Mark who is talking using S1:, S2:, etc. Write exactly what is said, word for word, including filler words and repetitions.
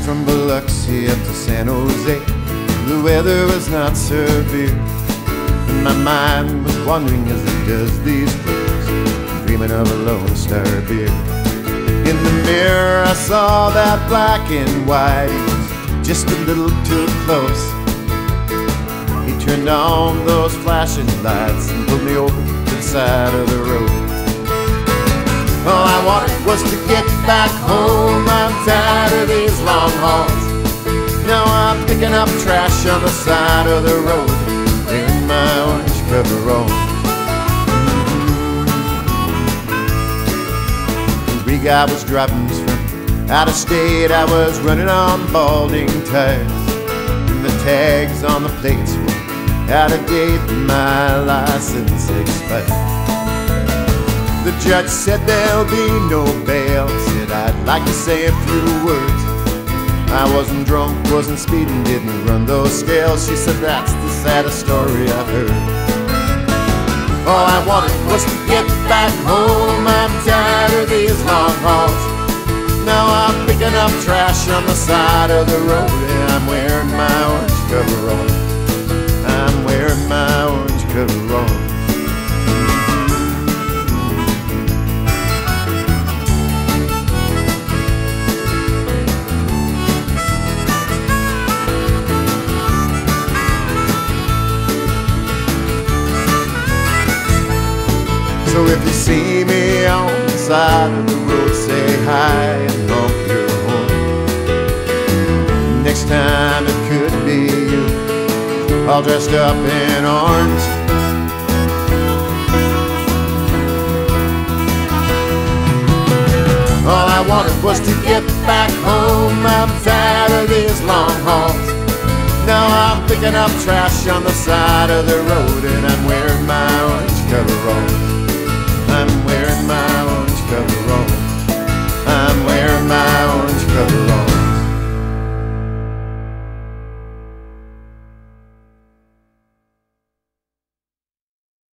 S1: from Biloxi up to San Jose. The weather was not severe, and my mind was wandering as it does these days, dreaming of a Lone Star beer. In the mirror I saw that black and white, he was just a little too close. He turned on those flashing lights and pulled me over to the side of the road. All I wanted was to get back home. I'm tired of these long hauls. Now I'm picking up trash on the side of the road, wearing my orange coveralls. The rig I was driving was from out of state. I was running on balding tires, and the tags on the plates were out of date, and my license expired. The judge said there'll be no bail. Said I'd like to say a few words. I wasn't drunk, wasn't speeding, didn't run those scales. She said that's the saddest story I've heard. All I wanted was to get back home. I'm tired of these long hauls. Now I'm picking up trash on the side of the road, and I'm wearing my orange coveralls. I'm wearing my orange coveralls. So if you see me on the side of the road, say hi and honk your horn. Next time it could be you, all dressed up in orange. All I wanted was to get back home. I'm tired of these long hauls. Now I'm picking up trash on the side of the road, and I'm wearing my orange coveralls. I'm wearing my